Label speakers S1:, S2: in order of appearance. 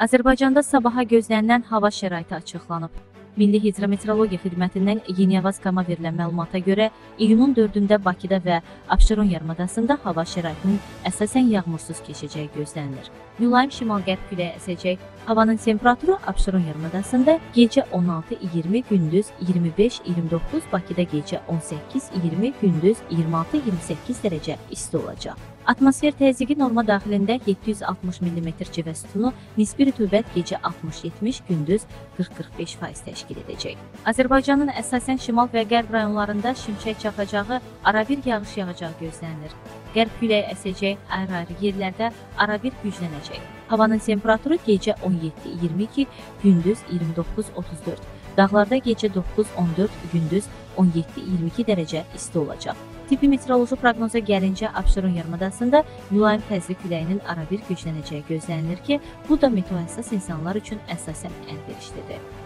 S1: Azərbaycanda sabaha gözlənilən hava şəraiti açıqlanıb. Milli Hidrometeorologiya Xidmətindən Yeni Avazkama verilən məlumata görə, iyunun 4-də Bakıda və Abşeron yarımadasında hava şəraitinin əsasən yağmursuz keçəcəyi gözlənilir. Mülayim şimal-qərb küləyi əsəcək. Havanın temperaturu Abşeron yarımadasında gecə 16-20, gündüz 25-29, Bakıda gecə 18-20, gündüz 26-28 dərəcə isti olacaq. Atmosfer təzyiqi norma daxilində 760 mm civə sütunu, nisbi rütubət gecə 60-70, gündüz 40-45% təşkil edəcək. Azərbaycanın əsasən şimal və qərb rayonlarında şimşək çaxacağı, arabir yağış yağacağı gözlənilir. Qərb küləyi əsəcək, ayrı-ayrı yerlərdə arabir güclənəcək. Havanın temperaturu gecə 17-22, gündüz 29-34. Dağlarda gecə 9-14, gündüz 17-22 dərəcə isti olacaq. Tibbi meteoroloji proqnoza gəlincə, Abşeron yarımadasında mülayim təzyiq küləyinin arabir güclənəcəyi gözlənilir ki, bu da meteohəssas insanlar üçün əsasən əlverişlidir.